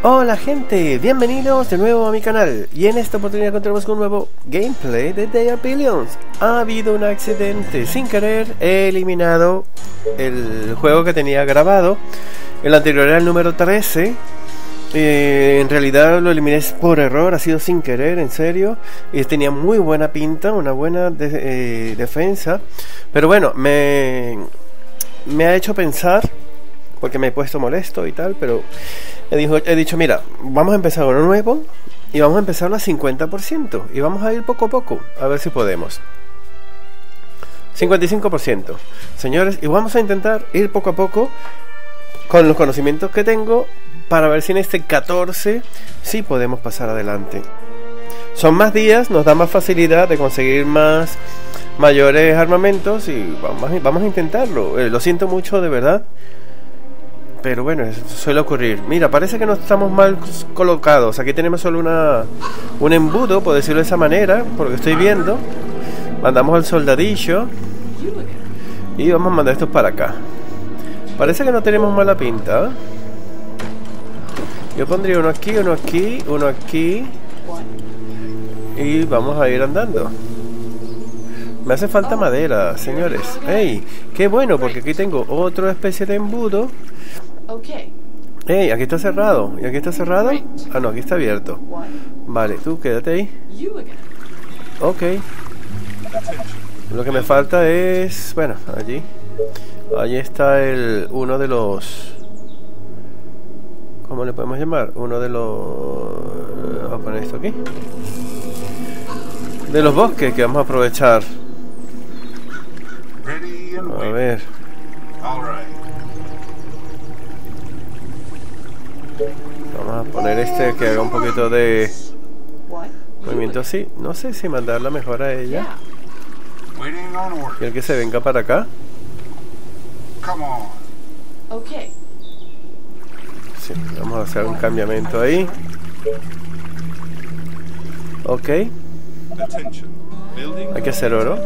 Hola gente, bienvenidos de nuevo a mi canal. Y en esta oportunidad continuamos con un nuevo gameplay de They Are Billions. Ha habido un accidente, sin querer he eliminado el juego que tenía grabado. El anterior era el número 13. En realidad lo eliminé por error, ha sido sin querer, en serio. Y tenía muy buena pinta, una buena defensa. Pero bueno, me ha hecho pensar, porque me he puesto molesto y tal, pero he dicho, mira, vamos a empezar uno nuevo y vamos a empezarlo a 50% y vamos a ir poco a poco, a ver si podemos. 55%, señores, y vamos a intentar ir poco a poco con los conocimientos que tengo para ver si en este 14 sí podemos pasar adelante. Son más días, nos da más facilidad de conseguir mayores armamentos y vamos a intentarlo. Lo siento mucho, de verdad. Pero bueno, eso suele ocurrir. Mira, parece que no estamos mal colocados. Aquí tenemos solo un embudo, por decirlo de esa manera, por lo que estoy viendo. Mandamos al soldadillo y vamos a mandar estos para acá. Parece que no tenemos mala pinta, ¿eh? Yo pondría uno aquí, uno aquí, uno aquí. Y vamos a ir andando. Me hace falta madera, señores. ¡Ey! ¡Qué bueno! Porque aquí tengo otra especie de embudo. ¡Ey! Aquí está cerrado. ¿Y aquí está cerrado? Ah, no, aquí está abierto. Vale, tú quédate ahí. Ok. Lo que me falta es... Bueno, allí. Allí está uno de los... ¿Cómo le podemos llamar? Uno de los... Vamos a poner esto aquí. De los bosques que vamos a aprovechar. A ver. Vamos a poner este que haga un poquito de movimiento así. No sé si mandarla mejor a ella. Y el que se venga para acá. Sí, vamos a hacer un cambiamiento ahí. Ok. Hay que hacer oro.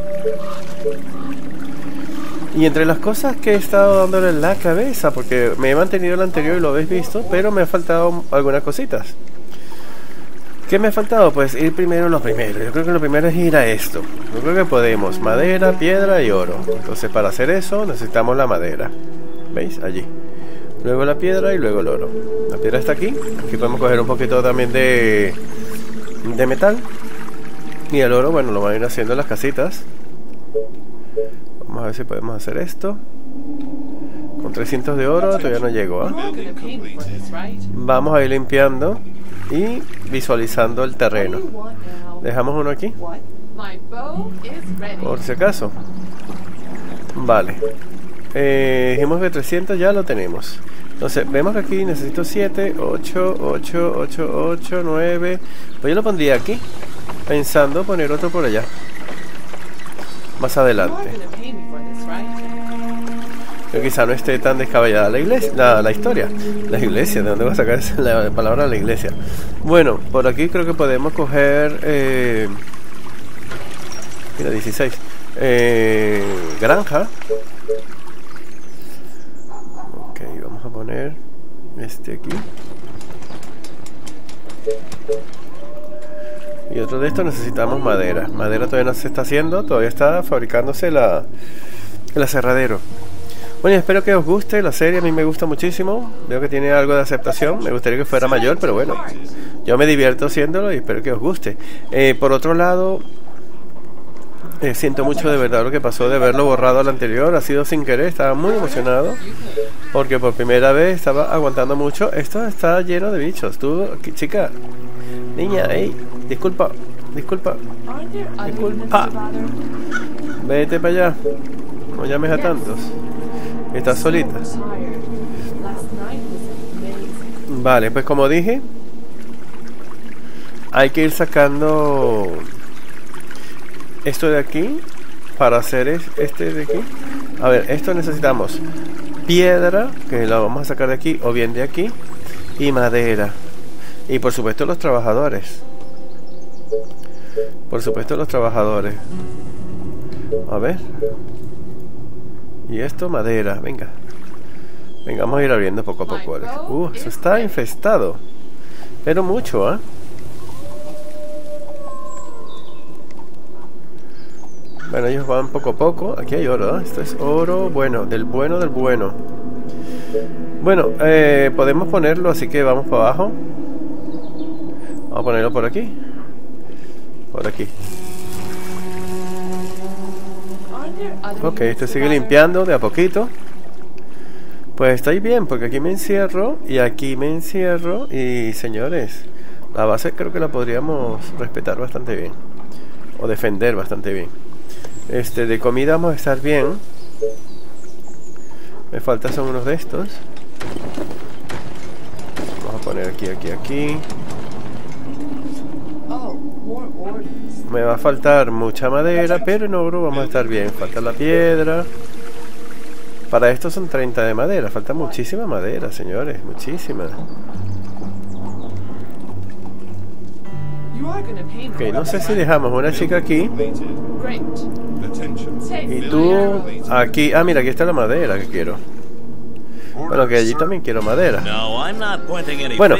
Y entre las cosas que he estado dándole en la cabeza, porque me he mantenido el anterior y lo habéis visto, pero me ha faltado algunas cositas. ¿Qué me ha faltado? Pues ir primero en lo primero. Yo creo que lo primero es ir a esto. Yo creo que podemos. Madera, piedra y oro. Entonces para hacer eso necesitamos la madera. ¿Veis? Allí. Luego la piedra y luego el oro. La piedra está aquí. Aquí podemos coger un poquito también de metal. Y el oro, bueno, lo van a ir haciendo en las casitas. Vamos a ver si podemos hacer esto. Con 300 de oro todavía no llego, ¿eh? Vamos a ir limpiando y visualizando el terreno. Dejamos uno aquí, por si acaso. Vale. Dijimos que 300 ya lo tenemos. Entonces, vemos que aquí necesito 7, 8, 8, 8, 8, 9. Pues yo lo pondría aquí, pensando poner otro por allá más adelante. Yo quizá no esté tan descabellada la iglesia, la historia. La iglesia, ¿de dónde voy a sacar la palabra la iglesia? Bueno, por aquí creo que podemos coger mira, 16 granja. Ok, vamos a poner este aquí. Y otro de estos necesitamos madera. Madera todavía no se está haciendo, todavía está fabricándose el aserradero. Bueno, espero que os guste la serie, a mí me gusta muchísimo. Veo que tiene algo de aceptación, me gustaría que fuera mayor, pero bueno, yo me divierto haciéndolo y espero que os guste. Por otro lado, siento mucho de verdad lo que pasó de haberlo borrado al anterior, ha sido sin querer, estaba muy emocionado. Porque por primera vez estaba aguantando mucho. Esto está lleno de bichos. Tú, chica, niña, hey, disculpa. Vete para allá. No llames a tantos. Estás solita. Vale, pues como dije, hay que ir sacando esto de aquí para hacer este de aquí. A ver, esto necesitamos piedra, que la vamos a sacar de aquí o bien de aquí, y madera. Y por supuesto los trabajadores. A ver. Y esto, madera, venga. Venga, vamos a ir abriendo poco a poco. Eso está infestado. Pero mucho, ¿eh? Bueno, ellos van poco a poco. Aquí hay oro, ¿eh? Esto es oro bueno, del bueno del bueno. Bueno, podemos ponerlo, así que vamos para abajo. Vamos a ponerlo por aquí. Por aquí. Ok, esto sigue limpiando de a poquito. Pues estoy bien, porque aquí me encierro y aquí me encierro. Y señores, la base creo que la podríamos respetar bastante bien. O defender bastante bien. De comida vamos a estar bien. Me faltan son unos de estos. Vamos a poner aquí. Me va a faltar mucha madera, pero en oro vamos a estar bien. Falta la piedra. Para esto son 30 de madera. Falta muchísima madera, señores. Muchísima. Ok, no sé si dejamos una chica aquí. Y tú aquí. Ah, mira, aquí está la madera que quiero. Bueno, que allí también quiero madera. Bueno.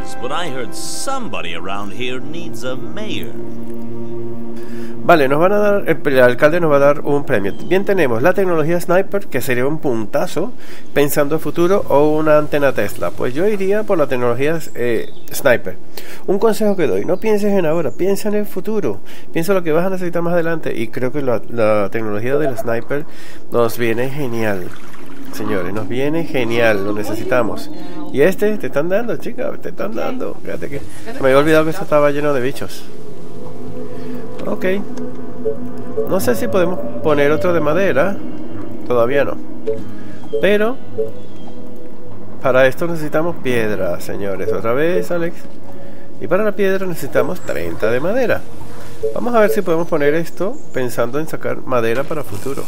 Vale, nos van a dar, el alcalde nos va a dar un premio. Bien, tenemos la tecnología Sniper, que sería un puntazo, pensando en futuro, o una antena Tesla. Pues yo iría por la tecnología Sniper. Un consejo que doy, no pienses en ahora, piensa en el futuro. Piensa lo que vas a necesitar más adelante. Y creo que la tecnología del Sniper nos viene genial. Señores, nos viene genial, lo necesitamos. Y te están dando, chicas, te están dando. Fíjate que se me había olvidado que esto estaba lleno de bichos. Ok. No sé si podemos poner otro de madera. Todavía no. Pero para esto necesitamos piedra, señores. Otra vez, Alex. Y para la piedra necesitamos 30 de madera. Vamos a ver si podemos poner esto pensando en sacar madera para futuro.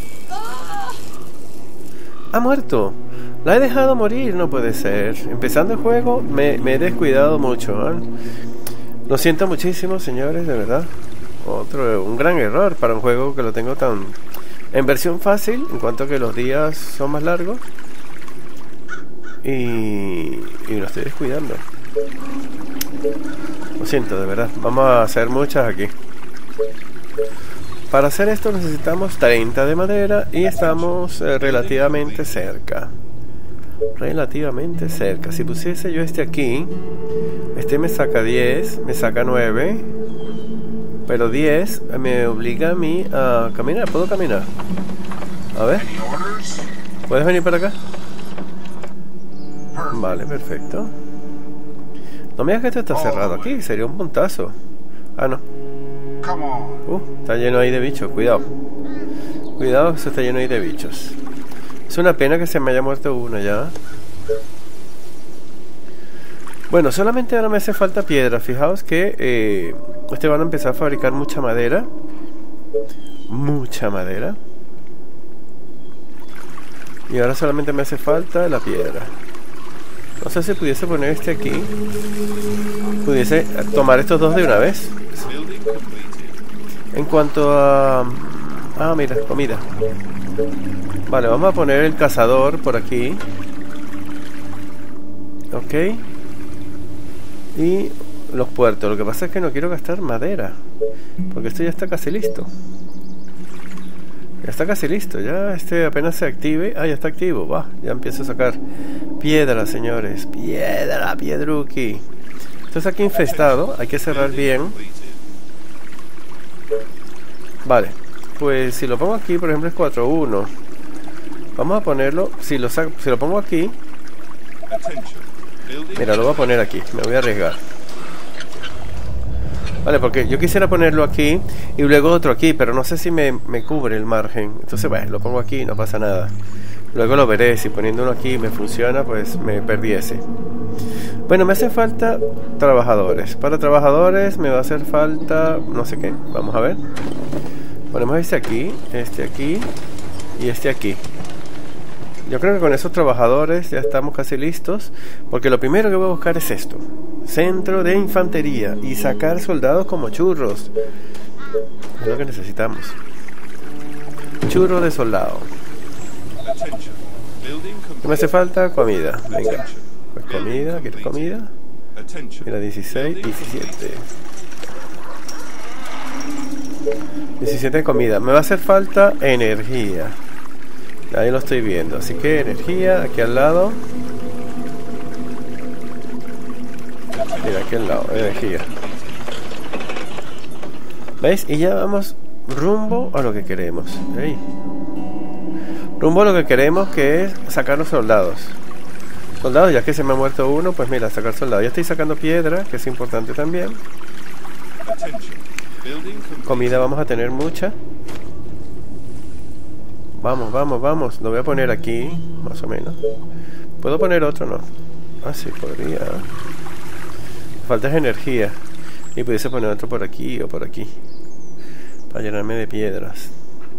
Ha muerto. La he dejado morir, no puede ser. Empezando el juego me he descuidado mucho, ¿eh? Lo siento muchísimo, señores, de verdad. Un gran error para un juego que lo tengo tan en versión fácil, en cuanto a que los días son más largos. Y lo estoy descuidando. Lo siento, de verdad. Vamos a hacer muchas aquí. Para hacer esto necesitamos 30 de madera y estamos relativamente cerca. Relativamente cerca. Si pusiese yo aquí, me saca 10, me saca 9. Pero 10 me obliga a mí a caminar. ¿Puedo caminar? A ver. ¿Puedes venir para acá? Vale, perfecto. No me digas que esto está cerrado aquí. Sería un puntazo. Ah, no. Está lleno ahí de bichos. Cuidado. Cuidado, eso está lleno ahí de bichos. Es una pena que se me haya muerto uno ya. Bueno, solamente ahora me hace falta piedra. Fijaos que van a empezar a fabricar mucha madera. Mucha madera. Y ahora solamente me hace falta la piedra. No sé si pudiese poner aquí. Pudiese tomar estos dos de una vez. En cuanto a... Ah, mira, comida. Vale, vamos a poner el cazador por aquí. Ok. Y los puertos. Lo que pasa es que no quiero gastar madera, porque esto ya está casi listo. Ya está casi listo. Ya apenas se active. Ah, ya está activo. Va, ya empiezo a sacar piedra, señores. Piedra, piedruki. Esto está aquí infestado. Hay que cerrar bien. Vale. Pues si lo pongo aquí, por ejemplo, es 4-1. Vamos a ponerlo. Si lo pongo aquí. Mira, lo voy a poner aquí. Me voy a arriesgar. Vale, porque yo quisiera ponerlo aquí y luego otro aquí, pero no sé si me cubre el margen. Entonces, bueno, lo pongo aquí y no pasa nada. Luego lo veré. Si poniendo uno aquí me funciona, pues me perdí ese. Bueno, me hace falta trabajadores. Para trabajadores me va a hacer falta no sé qué. Vamos a ver. Ponemos este aquí y este aquí. Yo creo que con esos trabajadores ya estamos casi listos, porque lo primero que voy a buscar es esto: centro de infantería, y sacar soldados como churros. Es lo que necesitamos. Churro de soldado. ¿Qué me hace falta? Comida. Venga. Pues comida, ¿quieres comida? Mira, 16, 17. 17 de comida. Me va a hacer falta energía. Ahí lo estoy viendo. Así que energía, aquí al lado. Mira, aquí al lado, energía. ¿Veis? Y ya vamos rumbo a lo que queremos. Ahí. Rumbo a lo que queremos, que es sacar los soldados. Soldados, ya que se me ha muerto uno, pues mira, sacar soldados. Ya estoy sacando piedra, que es importante también. Comida vamos a tener mucha. Vamos, vamos, vamos. Lo voy a poner aquí, más o menos. ¿Puedo poner otro? No. Ah, sí, podría. Falta de energía. Y pudiese poner otro por aquí o por aquí, para llenarme de piedras.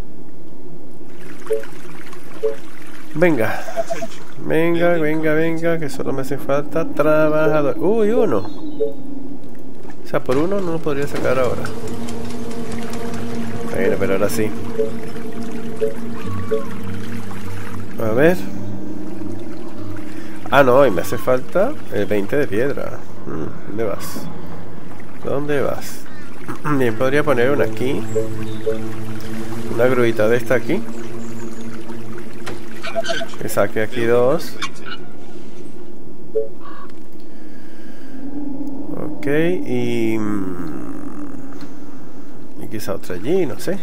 Venga. Venga, venga, venga, que solo me hace falta trabajador. Uy, uno. O sea, por uno no lo podría sacar ahora. Bueno, pero ahora sí. A ver. Ah, no, y me hace falta el 20 de piedra. ¿Dónde vas? ¿Dónde vas? Bien, podría poner una aquí. Una gruita de esta aquí. Que saque aquí dos. Ok, y quizá otra allí, no sé.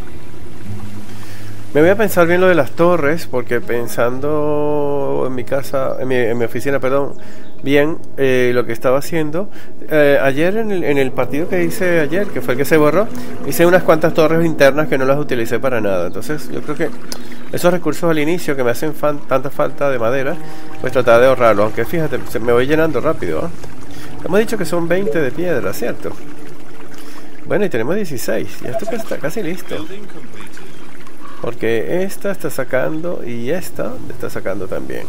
Me voy a pensar bien lo de las torres, porque pensando en mi casa, en mi oficina, perdón, bien, lo que estaba haciendo, ayer en el partido que hice ayer, que fue el que se borró, hice unas cuantas torres internas que no las utilicé para nada. Entonces yo creo que esos recursos al inicio que me hacen tanta falta de madera, pues tratar de ahorrarlo, aunque fíjate, me voy llenando rápido, ¿eh? Hemos dicho que son 20 de piedra, ¿cierto? Bueno, y tenemos 16, y esto pues está casi listo. Porque esta está sacando y esta está sacando también.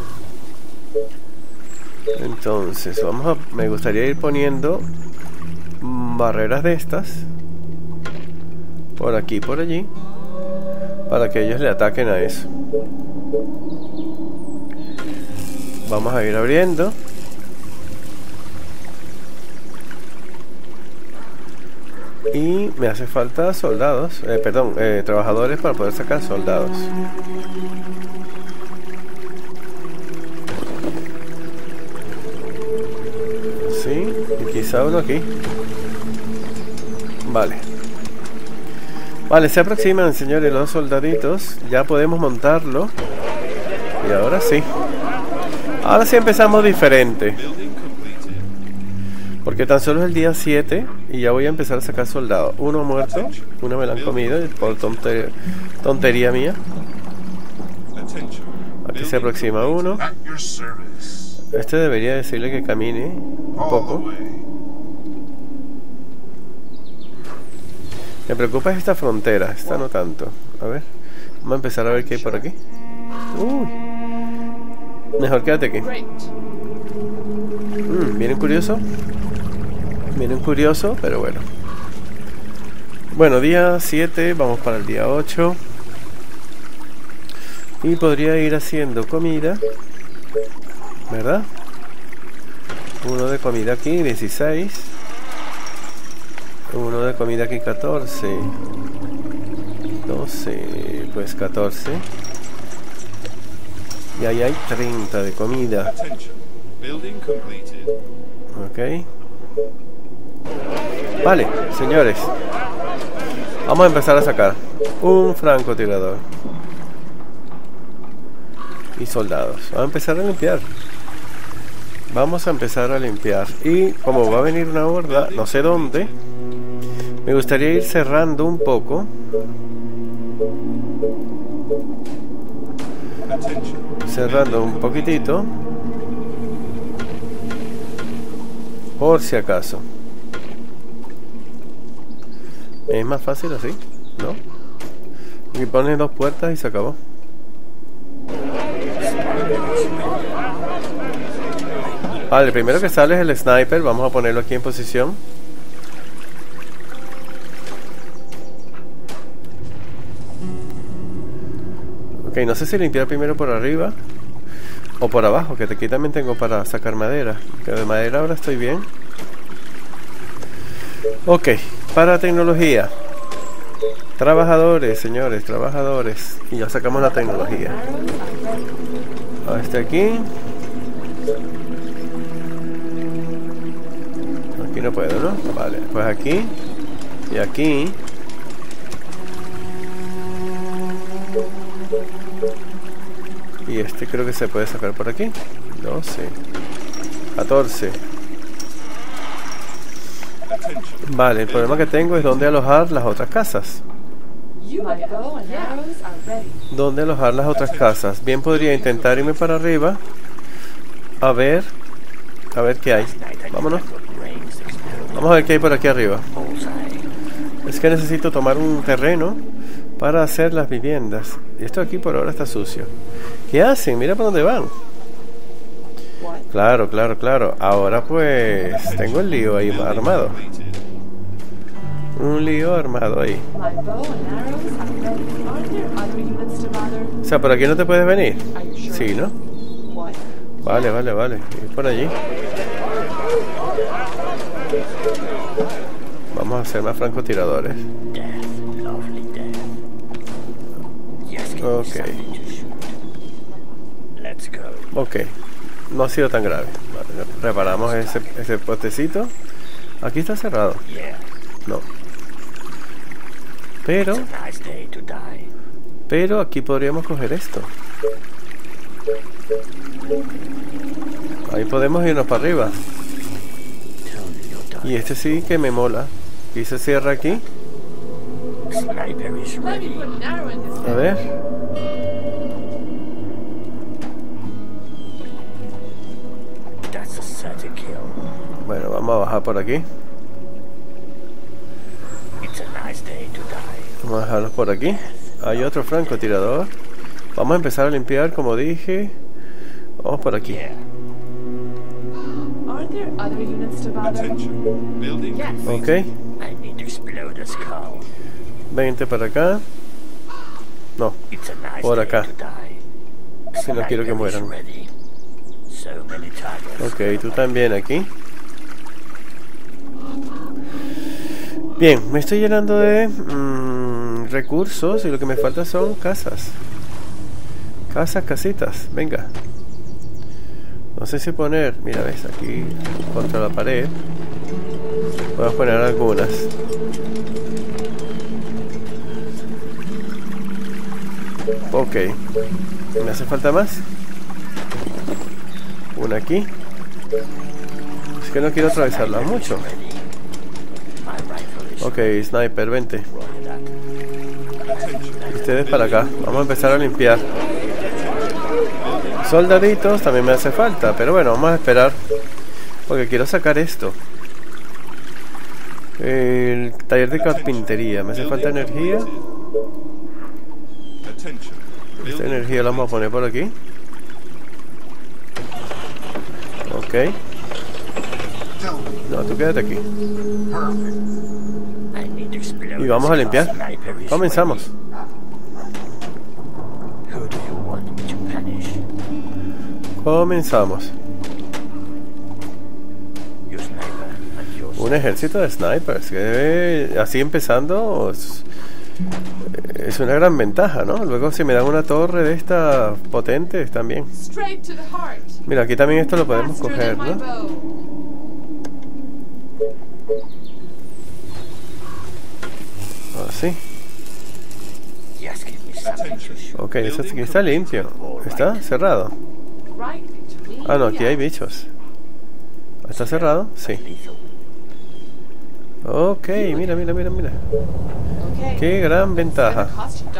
Entonces me gustaría ir poniendo barreras de estas por aquí, por allí, para que ellos le ataquen a eso. Vamos a ir abriendo. Y me hace falta soldados, trabajadores para poder sacar soldados. Sí, y quizá uno aquí. Vale. Vale, se aproximan, señores, los soldaditos. Ya podemos montarlo. Y ahora sí. Ahora sí empezamos diferente. Porque tan solo es el día 7 y ya voy a empezar a sacar soldados. Uno muerto, uno me lo han comido por tontería mía. Aquí se aproxima uno. Este debería decirle que camine un poco. Me preocupa esta frontera, esta no tanto. A ver, vamos a empezar a ver qué hay por aquí. Uy, mejor quédate aquí. ¿Vienen curioso? Vienen curioso, pero bueno. Bueno, día 7, vamos para el día 8. Y podría ir haciendo comida, ¿verdad? Uno de comida aquí, 16. Uno de comida aquí, 14. 12, pues 14. Y ahí hay 30 de comida. Ok. Vale, señores. Vamos a empezar a sacar un francotirador. Y soldados. Vamos a empezar a limpiar. Vamos a empezar a limpiar. Y como va a venir una horda, no sé dónde, me gustaría ir cerrando un poco. Cerrando un poquitito. Por si acaso. Es más fácil así, ¿no? Y pones dos puertas y se acabó. Vale, el primero que sale es el sniper. Vamos a ponerlo aquí en posición. Ok, no sé si limpiar primero por arriba. O por abajo, que aquí también tengo para sacar madera. Que de madera ahora estoy bien. Ok, para tecnología. Trabajadores, señores, trabajadores. Y ya sacamos la tecnología. A este aquí. Aquí no puedo, ¿no? Vale, pues aquí. Y aquí. Y este creo que se puede sacar por aquí. 12. 14. Vale, el problema que tengo es dónde alojar las otras casas. ¿Dónde alojar las otras casas? Bien, podría intentar irme para arriba. A ver qué hay. Vámonos. Vamos a ver qué hay por aquí arriba. Es que necesito tomar un terreno para hacer las viviendas. Y esto aquí por ahora está sucio. ¿Qué hacen? Mira por dónde van. Claro, claro, claro. Ahora pues tengo el lío ahí armado. Un lío armado ahí. O sea, por aquí no te puedes venir. Sí, ¿no? Vale, vale, vale. Ir por allí. Vamos a hacer más francotiradores. Ok. Ok. No ha sido tan grave. Vale, reparamos ese potecito. Aquí está cerrado. No. Pero aquí podríamos coger esto. Ahí podemos irnos para arriba. Y este sí que me mola. Y se cierra aquí. A ver. Bueno, vamos a bajar por aquí. Vamos a dejarlos por aquí. Hay otro francotirador. Vamos a empezar a limpiar, como dije. Vamos por aquí. Ok. 20 para acá. No, por acá. Si no quiero que mueran. Ok, tú también aquí. Bien, me estoy llenando de recursos y lo que me falta son casas. Casitas, venga. No sé si poner, mira, ves, aquí contra la pared. Voy a poner algunas. Ok. ¿Me hace falta más? Una aquí. Es que no quiero atravesarla mucho. Ok, sniper, vente. Ustedes para acá. Vamos a empezar a limpiar. Soldaditos también me hace falta, pero bueno, vamos a esperar. Porque quiero sacar esto. El taller de carpintería. Me hace falta energía. Esta energía la vamos a poner por aquí. Ok. No, tú quédate aquí. Y vamos a limpiar. Comenzamos. Comenzamos. Un ejército de snipers. Que así empezando es una gran ventaja, ¿no? Luego si me dan una torre de estas potentes también. Mira, aquí también esto lo podemos coger, ¿no? Así. Ok, eso aquí está limpio. ¿Está cerrado? Ah, no, aquí hay bichos. ¿Está cerrado? Sí. Ok, mira, mira, mira, mira. Qué gran ventaja.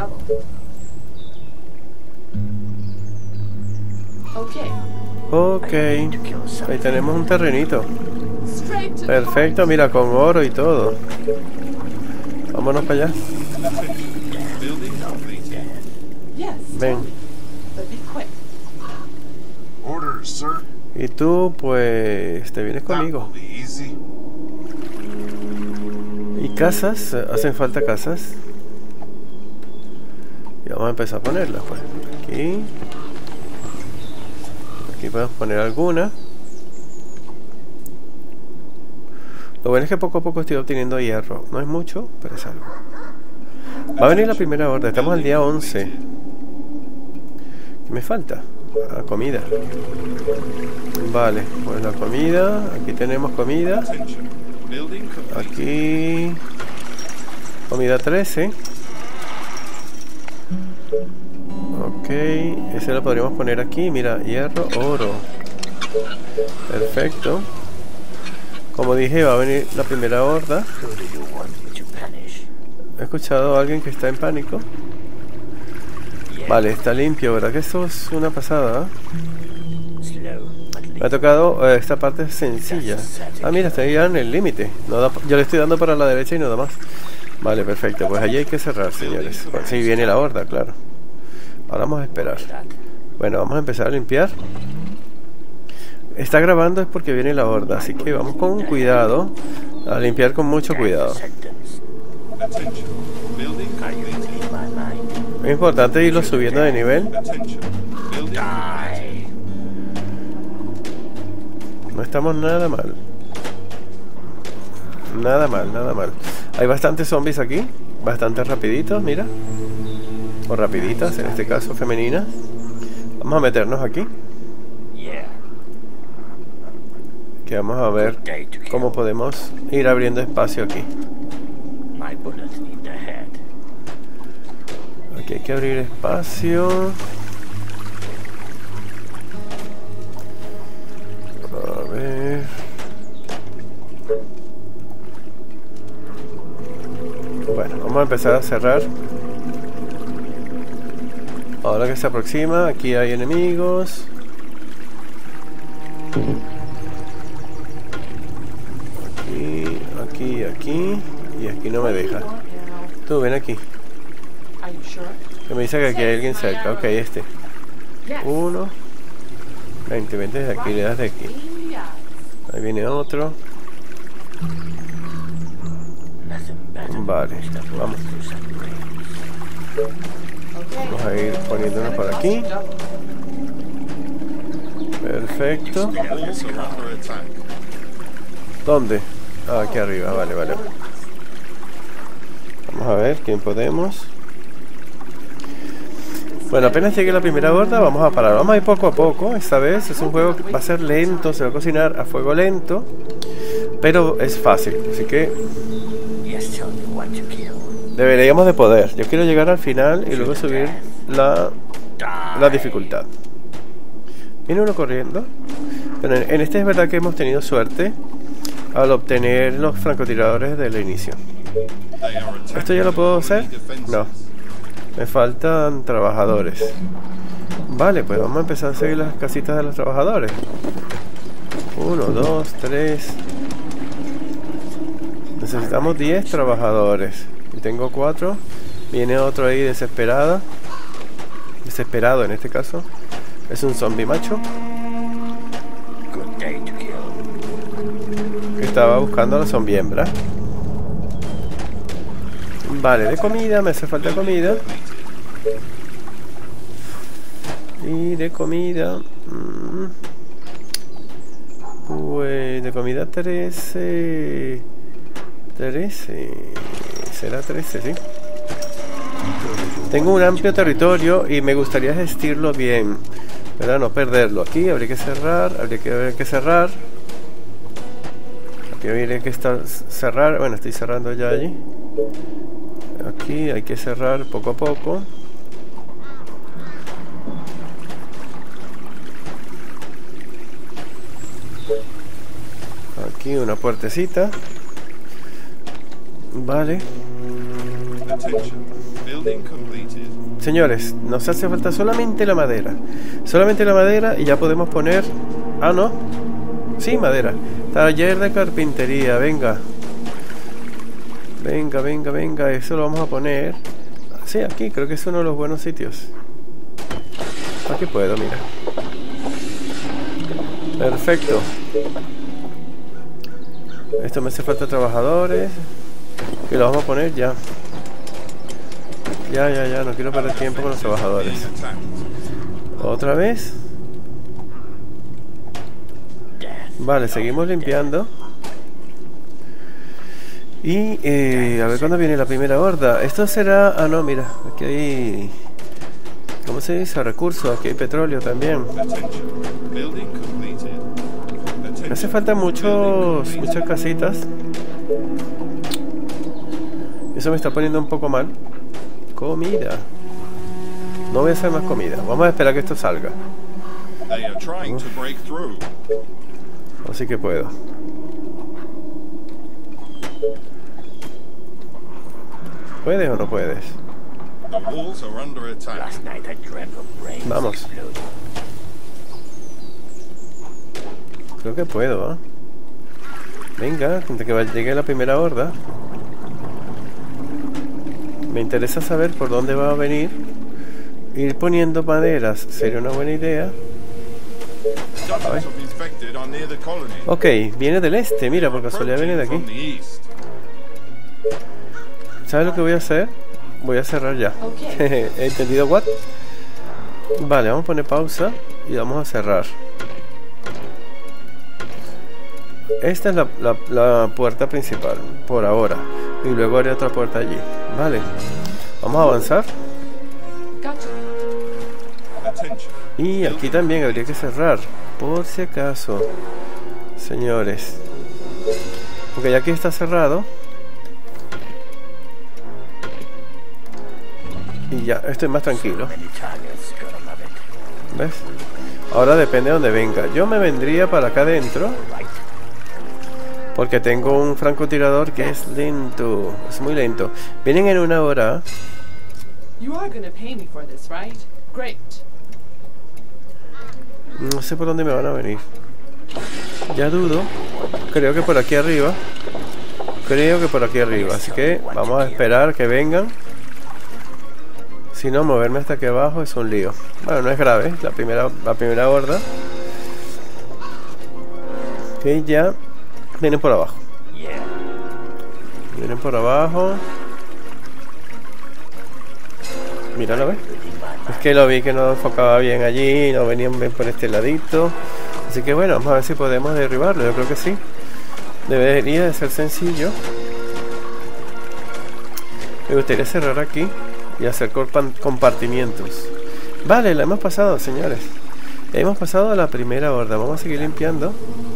Ok, ahí tenemos un terrenito. Perfecto, mira, con oro y todo. Vámonos para allá. Ven. Y tú, pues, te vienes conmigo. ¿Y casas? ¿Hacen falta casas? Y vamos a empezar a ponerlas, pues. Aquí. Aquí podemos poner alguna. Lo bueno es que poco a poco estoy obteniendo hierro. No es mucho, pero es algo. Va a venir la primera horda. Estamos al día 11. ¿Qué me falta? Ah, comida. Vale, pues la comida. Aquí tenemos comida. Aquí comida 13. Ok, ese lo podríamos poner aquí. Mira, hierro, oro. Perfecto. Como dije, va a venir la primera horda. He escuchado a alguien que está en pánico. Vale, está limpio, ¿verdad? Que esto es una pasada, ¿eh? Me ha tocado esta parte sencilla. Ah, mira, está ya en el límite. No yo le estoy dando para la derecha y no da más. Vale, perfecto. Pues allí hay que cerrar, señores. Bueno, sí, viene la horda, claro. Ahora vamos a esperar. Bueno, vamos a empezar a limpiar. Está grabando es porque viene la horda, así que vamos con cuidado. A limpiar con mucho cuidado. Es importante irlo subiendo de nivel. No estamos nada mal. Nada mal, nada mal. Hay bastantes zombies aquí. Bastante rapiditos, mira. O rapiditas, en este caso femeninas. Vamos a meternos aquí. Que vamos a ver cómo podemos ir abriendo espacio aquí. Aquí hay que abrir espacio. A ver. Bueno, vamos a empezar a cerrar. Ahora que se aproxima, aquí hay enemigos. Aquí y aquí no me deja. Tú ven aquí. Que me dice que aquí hay alguien cerca. Ok, este. 1. 20 desde aquí, le das de aquí. Ahí viene otro. Vale, vamos. Vamos a ir poniéndonos por aquí. Perfecto. ¿Dónde? Ah, aquí arriba, vale, vale. Vamos a ver quién podemos. Bueno, apenas llegue la primera horda, vamos a parar. Vamos a ir poco a poco. Esta vez es un juego que va a ser lento, se va a cocinar a fuego lento, pero es fácil, así que deberíamos de poder. Yo quiero llegar al final y luego subir la dificultad. Viene uno corriendo. Pero en este es verdad que hemos tenido suerte al obtener los francotiradores del inicio. ¿Esto ya lo puedo hacer? No. Me faltan trabajadores. Vale, pues vamos a empezar a seguir las casitas de los trabajadores. 1, 2, 3. Necesitamos 10 trabajadores. Y tengo 4. Viene otro ahí desesperado en este caso. Es un zombie macho. Estaba buscando a la zombie hembra. Vale, de comida, me hace falta comida. Y de comida pues de comida 13. Será 13, sí. Tengo un amplio territorio y me gustaría gestirlo bien, ¿verdad? No perderlo. Aquí habría que cerrar. Aquí habría que cerrar. Bueno, estoy cerrando ya allí. Aquí hay que cerrar poco a poco. Aquí una puertecita. Vale. Señores, nos hace falta solamente la madera. Solamente la madera y ya podemos poner... Ah, no. Sí, madera. Taller de carpintería, venga. Venga. Eso lo vamos a poner... Sí, aquí, creo que es uno de los buenos sitios. Aquí puedo, mira. Perfecto. Esto me hace falta trabajadores. Y lo vamos a poner ya. Ya, no quiero perder tiempo con los trabajadores. Otra vez. Vale, seguimos limpiando. Y a ver cuándo viene la primera horda. Esto será... Ah, no, mira, aquí hay... ¿Cómo se dice? Recursos, aquí hay petróleo también. Me hace falta muchas casitas. Eso me está poniendo un poco mal. Comida. No voy a hacer más comida. Vamos a esperar que esto salga. Así que puedo. ¿Puedes o no puedes? Vamos. Creo que puedo, ¿eh? Venga, antes que llegue la primera horda. Me interesa saber por dónde va a venir. Ir poniendo maderas sería una buena idea. Ok, viene del este, mira, por casualidad viene de aquí. ¿Sabes lo que voy a hacer? Voy a cerrar ya. ¿He entendido what? Vale, vamos a poner pausa y vamos a cerrar. Esta es la puerta principal, por ahora. Y luego haré otra puerta allí. Vale, vamos a avanzar. Y aquí también habría que cerrar, por si acaso, señores. Porque ya aquí está cerrado. Y ya, estoy más tranquilo. ¿Ves? Ahora depende de dónde venga. Yo me vendría para acá adentro, porque tengo un francotirador que es lento. Es muy lento. Vienen en una hora. No sé por dónde me van a venir. Ya dudo. Creo que por aquí arriba. Así que vamos a esperar que vengan. Si no, moverme hasta aquí abajo es un lío. Bueno, no es grave. La primera horda. Que ya vienen por abajo. Vienen por abajo. Míralo, ¿ves? Es que lo vi que no enfocaba bien allí. No venían bien por este ladito. Así que bueno, vamos a ver si podemos derribarlo. Yo creo que sí. Debería de ser sencillo. Me gustaría cerrar aquí y hacer compartimientos. Vale, la hemos pasado, señores. Hemos pasado a la primera horda. Vamos a seguir limpiando.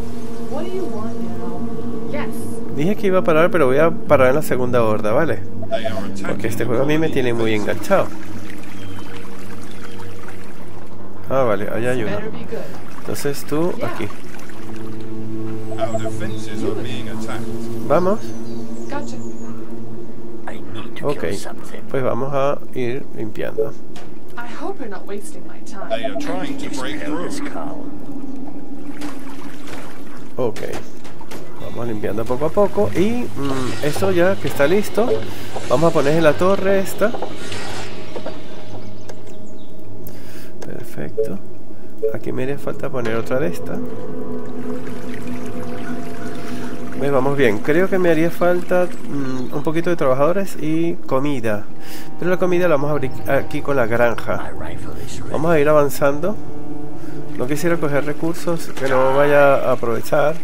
Dije que iba a parar, pero voy a parar en la segunda horda, ¿vale? Porque este juego a mí me tiene muy enganchado. Ah, vale, allá hay uno. Entonces tú, aquí. Vamos. Ok, pues vamos a ir limpiando. Ok, vamos limpiando poco a poco. Y esto ya que está listo, vamos a poner en la torre esta. Perfecto. Aquí me haría falta poner otra de estas. Vamos bien, creo que me haría falta un poquito de trabajadores y comida. Pero la comida la vamos a abrir aquí con la granja. Vamos a ir avanzando. No quisiera coger recursos que no vaya a aprovechar.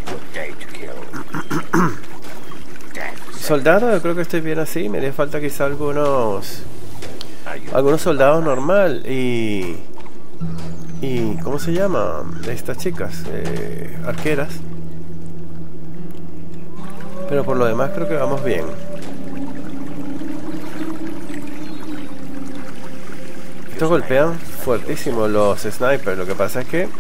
Soldados, yo creo que estoy bien así. Me haría falta quizá algunos soldados normal y ¿cómo se llama? De estas chicas, arqueras. Pero por lo demás creo que vamos bien. Estos golpean fuertísimo los snipers. Lo que pasa es que...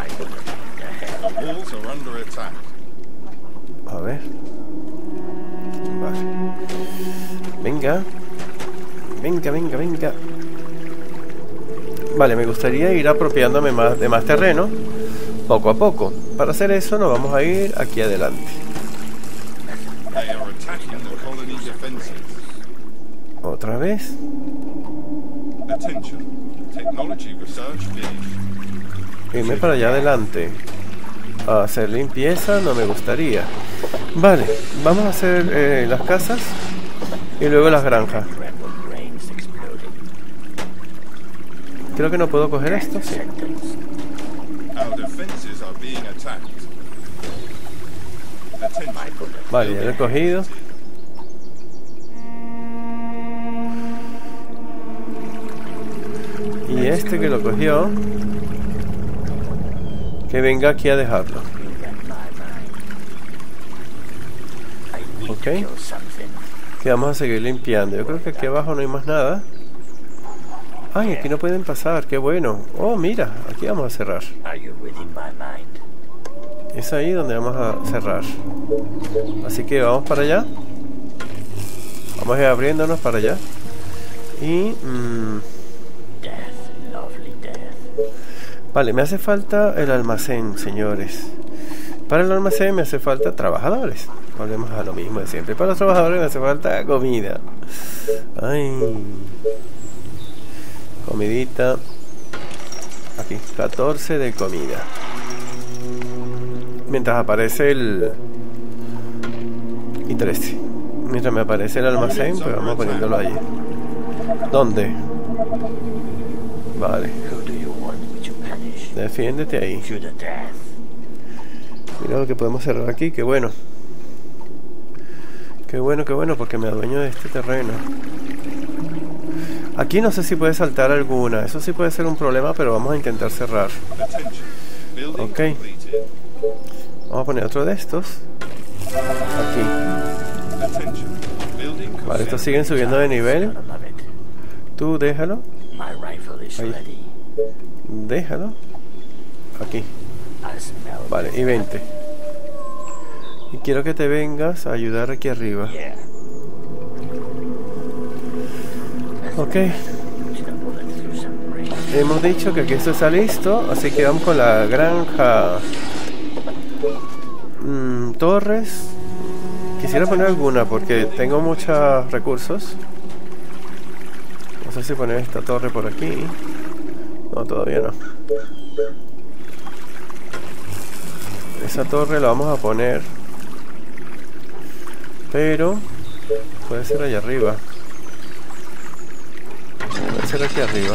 A ver. Vale. Venga. Venga. Vale, me gustaría ir apropiándome de más terreno. Poco a poco. Para hacer eso nos vamos a ir aquí adelante. Otra vez. Irme para allá adelante a hacer limpieza no me gustaría. Vale, vamos a hacer las casas y luego las granjas. Creo que no puedo coger esto, sí. Vale, ya lo he cogido. Y este que lo cogió, que venga aquí a dejarlo. Ok. Que vamos a seguir limpiando. Yo creo que aquí abajo no hay más nada. Ay, aquí no pueden pasar, qué bueno. Oh, mira, aquí vamos a cerrar. Es ahí donde vamos a cerrar. Así que vamos para allá. Vamos a ir abriéndonos para allá. Y... vale, me hace falta el almacén, señores. Para el almacén me hace falta trabajadores. Volvemos a lo mismo de siempre. Para los trabajadores me hace falta comida. Ay... comidita. Aquí, 14 de comida. Mientras aparece el... y 13. Mientras me aparece el almacén, pues vamos poniéndolo allí. ¿Dónde? Vale. Defiéndete ahí. Mira lo que podemos cerrar aquí, qué bueno. Qué bueno, porque me adueño de este terreno. Aquí no sé si puede saltar alguna. Eso sí puede ser un problema, pero vamos a intentar cerrar. Ok. Vamos a poner otro de estos. Aquí. Vale, estos siguen subiendo de nivel. Tú déjalo. Ahí. Déjalo. Aquí. Vale, y 20. Y quiero que te vengas a ayudar aquí arriba. Ok. Hemos dicho que aquí esto está listo, así que vamos con la granja. Torres. Quisiera poner alguna porque tengo muchos recursos. No sé si poner esta torre por aquí. No, todavía no. Esa torre la vamos a poner, pero puede ser allá arriba. Puede ser aquí arriba.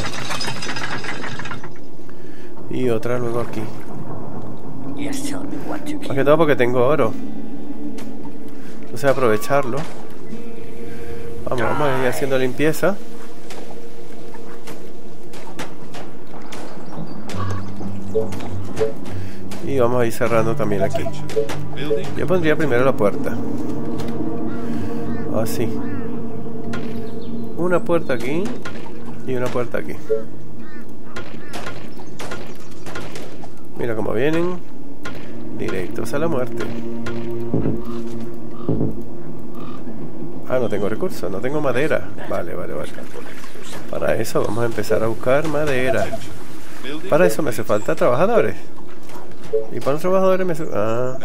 Y otra luego aquí. Más que todo porque tengo oro. Entonces aprovecharlo. Vamos a ir haciendo limpieza. Y vamos a ir cerrando también aquí. Yo pondría primero la puerta. Así. Una puerta aquí y una puerta aquí. Mira cómo vienen directos a la muerte. Ah, no tengo recursos, no tengo madera. Vale. Para eso vamos a empezar a buscar madera. Para eso me hace falta trabajadores. Y para los trabajadores me hace... ah.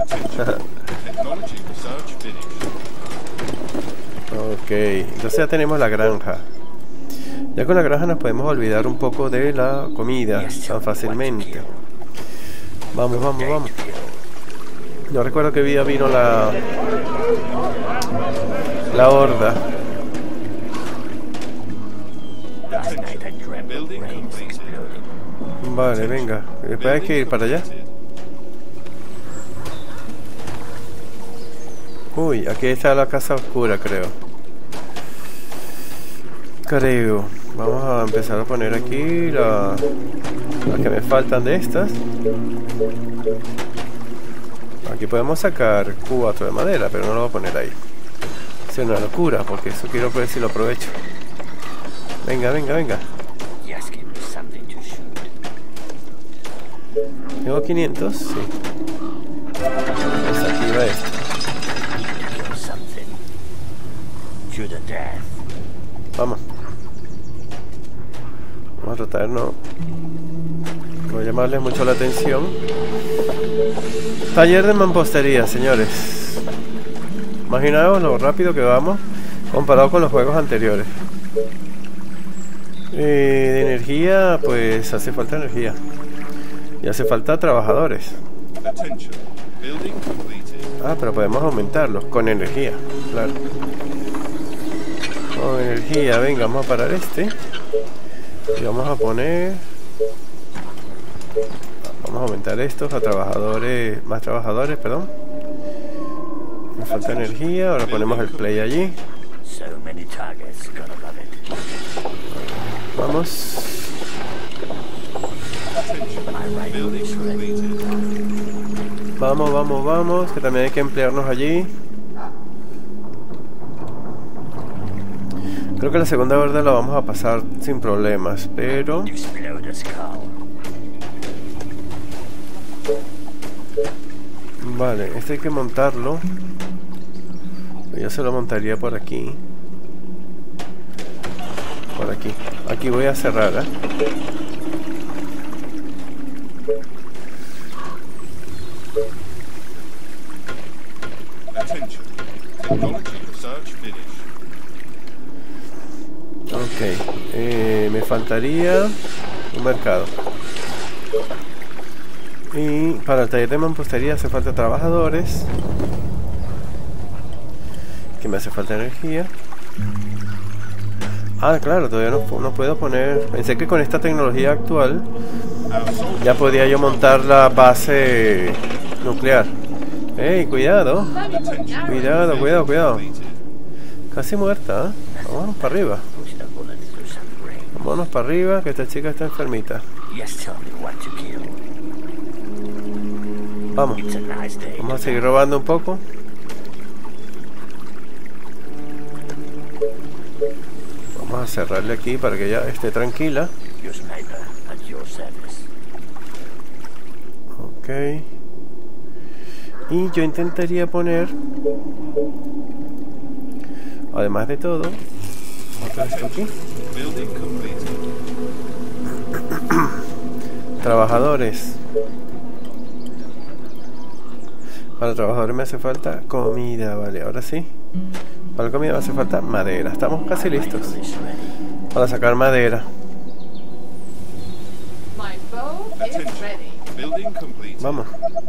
Ok, entonces ya tenemos la granja. Ya con la granja nos podemos olvidar un poco de la comida tan fácilmente. Vamos. No recuerdo qué día vino la horda. Vale, venga. Después hay que ir para allá. Uy, aquí está la casa oscura, creo. Vamos a empezar a poner aquí las que me faltan de estas. Aquí podemos sacar 4 de madera, pero no lo voy a poner ahí. Es una locura, porque eso quiero ver si lo aprovecho. Venga. Tengo 500, sí. Desactiva esto. Vamos a tratar, no voy a llamarles mucho la atención. Taller de mampostería, señores. Imaginaos lo rápido que vamos comparado con los juegos anteriores. De energía, pues hace falta energía. Y hace falta trabajadores. Ah, pero podemos aumentarlos con energía, claro. Con energía, venga, vamos a parar este. Y vamos a poner... vamos a aumentar estos a trabajadores, más trabajadores, perdón. Me falta energía, ahora ponemos el play allí. Vamos. Vamos, vamos, vamos, que también hay que emplearnos allí. Creo que la segunda horda la vamos a pasar sin problemas, pero... Vale, este hay que montarlo. Yo se lo montaría por aquí. Por aquí. Aquí voy a cerrar, ¿eh? Ok, me faltaría un mercado. Y para el taller de mampostería hace falta trabajadores. Que me hace falta energía. Ah, claro, todavía no puedo poner... Pensé que con esta tecnología actual ya podía yo montar la base nuclear. ¡Ey, cuidado! Cuidado, cuidado, cuidado. Casi muerta, ¿eh? Vámonos para arriba. Vámonos para arriba, que esta chica está enfermita. Vamos. Vamos a seguir robando un poco. Vamos a cerrarle aquí para que ya esté tranquila. Ok. Y yo intentaría poner, además de todo, otra vez aquí. Trabajadores. Para trabajadores me hace falta comida, vale, ahora sí. Para la comida me hace falta madera. Estamos casi listos para sacar madera. Vamos.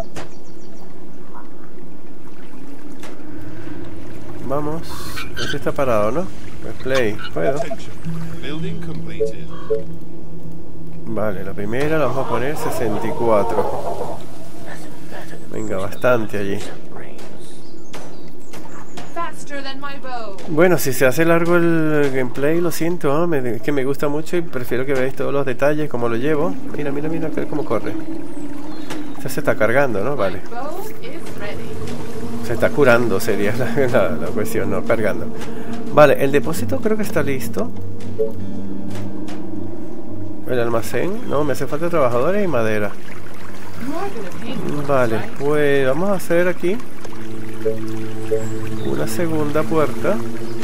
Vamos. Este está parado, ¿no? Pues play. ¿Puedo? Vale, la primera la vamos a poner 64. Venga, bastante allí. Bueno, si se hace largo el gameplay, lo siento, ¿no? Es que me gusta mucho y prefiero que veáis todos los detalles, cómo lo llevo. Mira, mira, mira, cómo corre. Este se está cargando, ¿no? Vale. Se está curando, sería la cuestión, no cargando. Vale, el depósito creo que está listo. El almacén, no, me hace falta trabajadores y madera. Vale, pues vamos a hacer aquí una segunda puerta.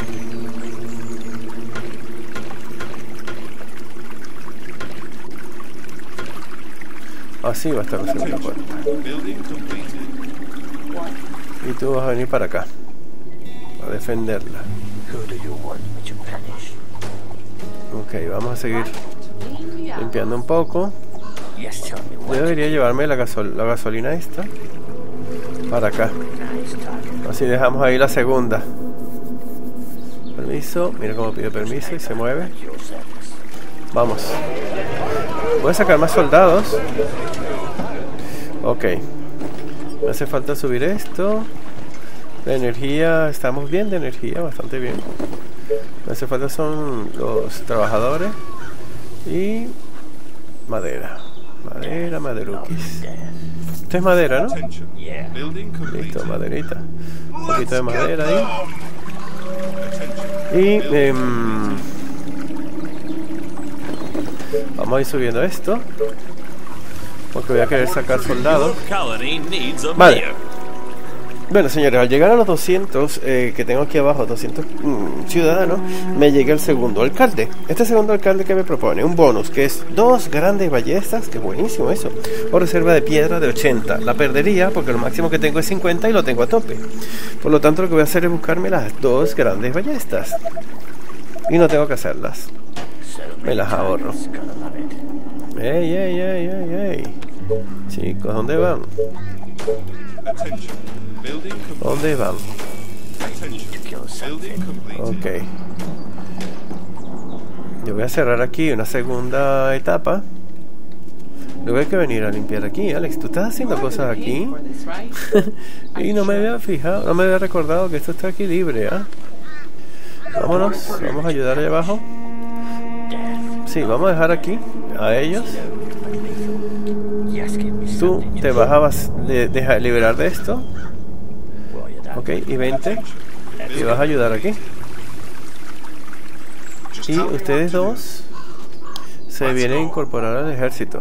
Así va a estar la segunda puerta. Y tú vas a venir para acá a defenderla. Ok, vamos a seguir limpiando un poco. Yo debería llevarme la gasolina esta para acá. Así dejamos ahí la segunda. Permiso, mira cómo pide permiso y se mueve. Vamos. Voy a sacar más soldados. Ok. Me hace falta subir esto. La energía, estamos bien de energía, bastante bien. Me hace falta son los trabajadores y madera. Madera, maderuquis. Esto es madera, ¿no? Listo, maderita. Un poquito de madera ahí. Y vamos a ir subiendo esto, porque voy a querer sacar soldados. Vale. Bueno, señores, al llegar a los 200 que tengo aquí abajo, 200 ciudadanos, me llega el segundo alcalde. Este segundo alcalde que me propone un bonus, que es 2 grandes ballestas, que buenísimo eso, o reserva de piedra de 80. La perdería porque lo máximo que tengo es 50 y lo tengo a tope. Por lo tanto, lo que voy a hacer es buscarme las 2 grandes ballestas. Y no tengo que hacerlas. Me las ahorro. ¡Ey, ey, ey, ey, ey! Chicos, ¿dónde van? ¿Dónde van? Ok. Yo voy a cerrar aquí una segunda etapa. Luego hay que venir a limpiar aquí. Alex, ¿tú estás haciendo cosas aquí? Y no me había fijado, no me había recordado que esto está aquí libre, ¿ah? Vámonos, vamos a ayudar allá abajo. Sí, vamos a dejar aquí a ellos. Tú te vas a liberar de esto. Ok, y vente. Y vas a ayudar aquí. Y ustedes dos se vienen a incorporar al ejército.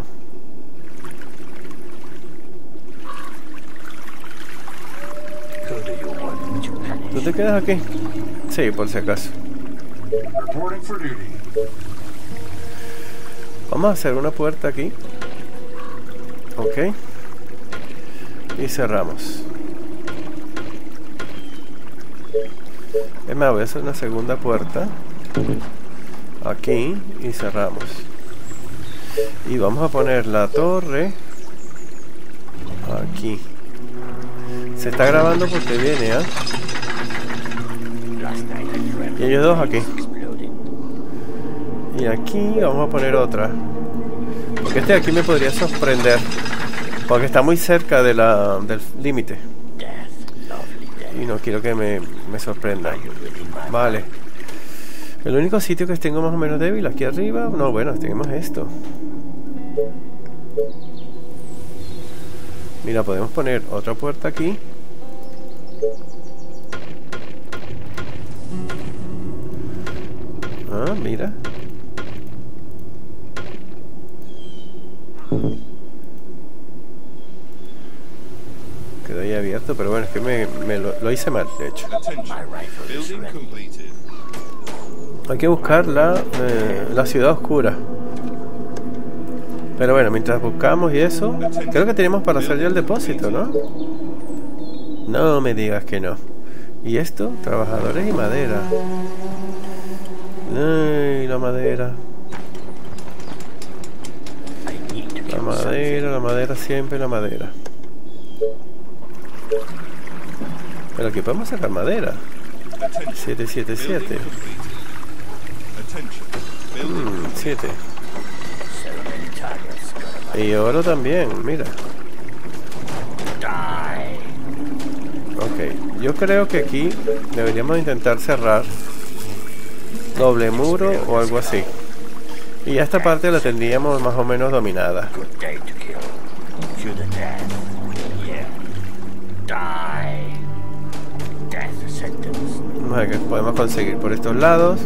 ¿Tú te quedas aquí? Sí, por si acaso. Vamos a hacer una puerta aquí. Ok. Y cerramos. Es más, voy a hacer una segunda puerta aquí y cerramos. Y vamos a poner la torre aquí. Se está grabando porque viene, ¿ah? Y ellos dos aquí. Y aquí vamos a poner otra. Porque este de aquí me podría sorprender. Porque está muy cerca de del límite. Y no quiero que me sorprenda. Vale. El único sitio que tengo más o menos débil aquí arriba. No, bueno, tenemos esto. Mira, podemos poner otra puerta aquí. Ah, mira. Quedó ahí abierto, pero bueno, es que lo hice mal, de hecho. Hay que buscar la ciudad oscura. Pero bueno, mientras buscamos y eso, creo que tenemos para hacer ya el depósito, ¿no? No me digas que no. ¿Y esto? Trabajadores y madera. Ay, la madera. La madera, siempre la madera. Pero aquí podemos sacar madera. 777. 7. Y oro también, mira. Ok, yo creo que aquí deberíamos intentar cerrar doble muro o algo así. Y ya esta parte la tendríamos más o menos dominada. Vamos a ver qué podemos conseguir por estos lados.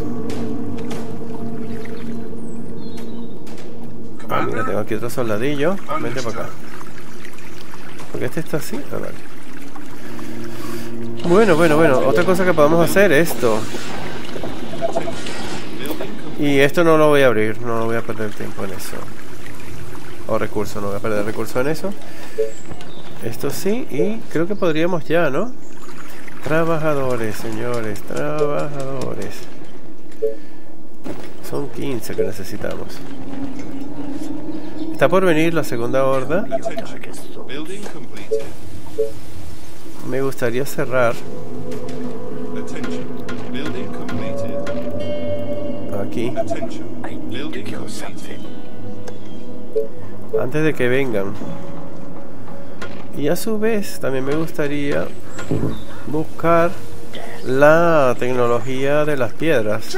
Ah, mira, tengo aquí otro soldadillo. Vente para acá. Porque este está así. Ah, vale. Bueno. Otra cosa que podemos hacer es esto. Y esto no lo voy a abrir. No voy a perder tiempo en eso. O recursos, no voy a perder recursos en eso. Esto sí. Y creo que podríamos ya, ¿no? Trabajadores, señores. Trabajadores. Son 15 que necesitamos. Está por venir la segunda horda. Me gustaría cerrar aquí antes de que vengan. Y a su vez también me gustaría buscar la tecnología de las piedras.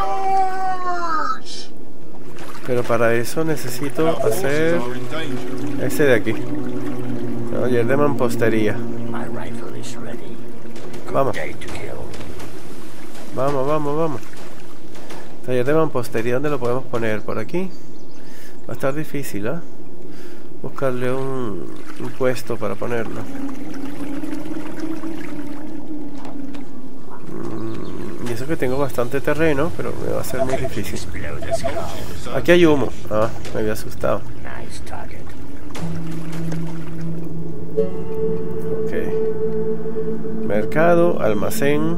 Pero para eso necesito hacer ese de aquí. Taller de mampostería. Vamos. Vamos. Taller de mampostería, ¿dónde lo podemos poner? Por aquí. Va a estar difícil, ¿eh? Buscarle un puesto para ponerlo. Y eso que tengo bastante terreno, pero me va a ser muy difícil. Aquí hay humo. Ah, me había asustado. Ok. Mercado, almacén.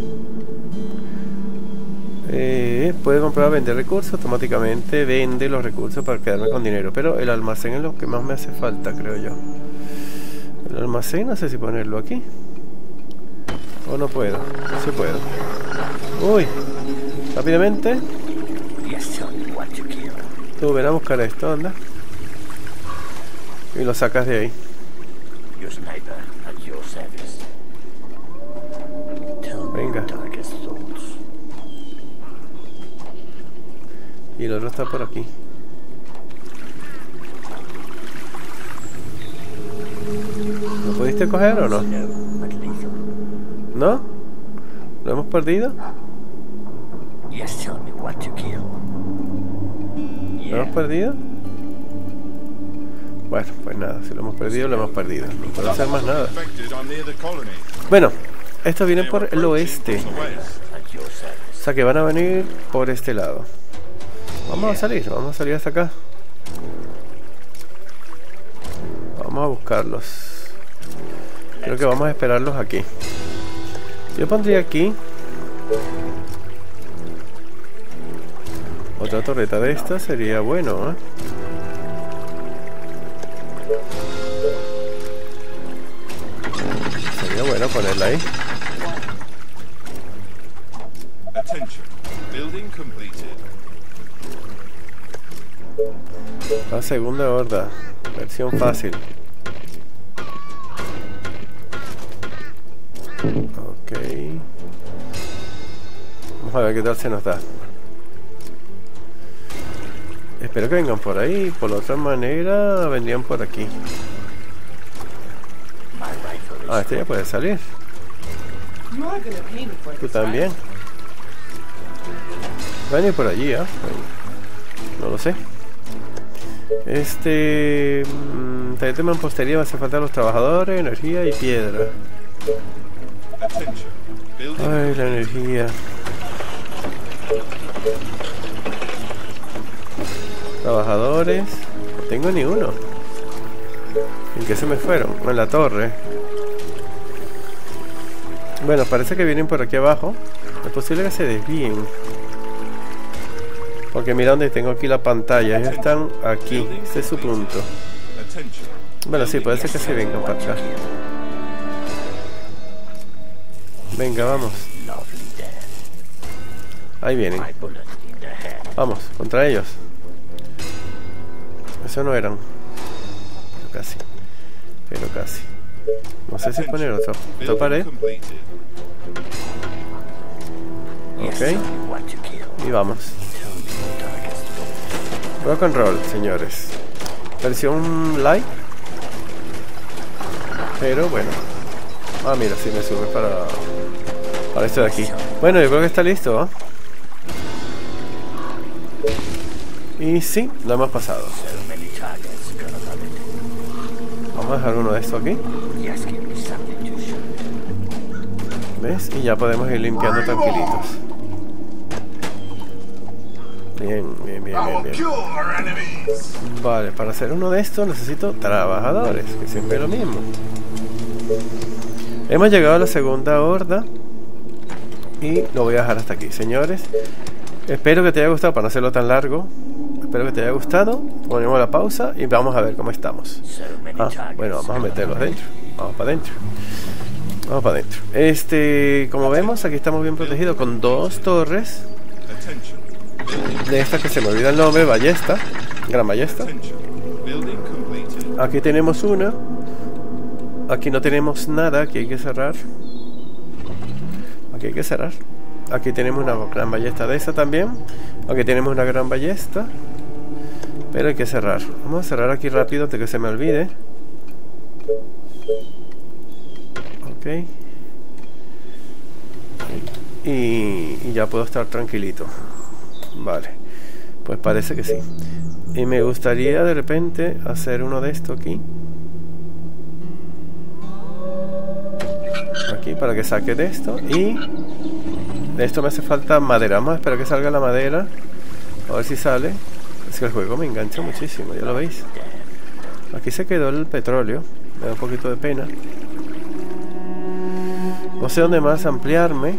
Puede comprar, vender recursos. Automáticamente vende los recursos para quedarme con dinero. Pero el almacén es lo que más me hace falta, creo yo. El almacén, no sé si ponerlo aquí. O no puedo. Sí puedo. Uy. Rápidamente. Tú ven a buscar esto, anda. y lo sacas de ahí. Venga. Y el otro está por aquí. ¿Lo pudiste coger o no? ¿No? ¿Lo hemos perdido? ¿Lo hemos perdido? Bueno, pues nada, si lo hemos perdido, lo hemos perdido. No puedo hacer más nada. Bueno, estos vienen por el oeste. O sea que van a venir por este lado. Vamos a salir hasta acá. Vamos a buscarlos. Creo que vamos a esperarlos aquí. Yo pondría aquí otra torreta de esta, sería bueno, ¿eh? Sería bueno ponerla ahí. La segunda horda, versión fácil. Ok. Vamos a ver qué tal se nos da. Espero que vengan por ahí. Por la otra manera vendrían por aquí. Ah, este ya puede salir. Tú también. Van a ir por allí, ¿eh? No lo sé. Taller de mampostería, va a hacer falta los trabajadores, energía y piedra. Ay, la energía. Trabajadores. No tengo ni uno. ¿En qué se me fueron? En la torre. Bueno, parece que vienen por aquí abajo. Es posible que se desvíen. Porque mira donde tengo aquí la pantalla. Ellos están aquí. Este es su punto. Bueno, sí, puede ser que se vengan para acá. Venga, vamos. Ahí vienen. Vamos, contra ellos. Eso no eran. Pero casi. Pero casi. No sé si poner otra pared. Ok. Y vamos. Rock and roll, señores. Versión light. Pero bueno. Ah, mira, sí me sube para esto de aquí. Bueno, yo creo que está listo, ¿eh? Y sí, lo hemos pasado. Vamos a dejar uno de estos aquí. ¿Ves? Y ya podemos ir limpiando tranquilitos. Bien, bien, bien, bien, bien. Vale, para hacer uno de estos necesito trabajadores, que siempre es lo mismo. Hemos llegado a la segunda horda. Y lo voy a dejar hasta aquí, señores. Espero que te haya gustado, para no hacerlo tan largo. Espero que te haya gustado. Ponemos la pausa y vamos a ver cómo estamos. Bueno, vamos a meterlos dentro. Vamos para adentro. Vamos para adentro. Como vemos, aquí estamos bien protegidos con dos torres. De estas que se me olvida el nombre, ballesta. Gran ballesta. Aquí tenemos una. Aquí no tenemos nada, aquí hay que cerrar. Aquí hay que cerrar. Aquí tenemos una gran ballesta de esa también. Aquí tenemos una gran ballesta. Pero hay que cerrar. Vamos a cerrar aquí rápido antes que se me olvide. Ok. Y ya puedo estar tranquilito. Vale. Pues parece que sí. Y me gustaría de repente hacer uno de estos aquí. Aquí para que saque de esto. Y de esto me hace falta madera. Vamos a esperar que salga la madera. A ver si sale. Es que el juego me engancha muchísimo, ya lo veis. Aquí se quedó el petróleo. Me da un poquito de pena. No sé dónde más ampliarme.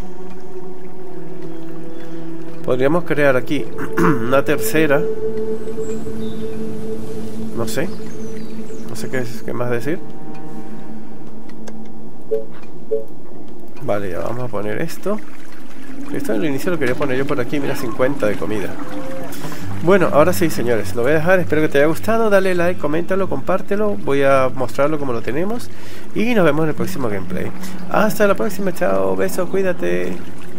Podríamos crear aquí una tercera. No sé. No sé qué más decir. Vale, ya vamos a poner esto. Esto en el inicio lo quería poner yo por aquí. Mira, 50 de comida. Bueno, ahora sí, señores, lo voy a dejar. Espero que te haya gustado. Dale like, coméntalo, compártelo. Voy a mostrarlo como lo tenemos. Y nos vemos en el próximo gameplay. Hasta la próxima, chao, besos, cuídate.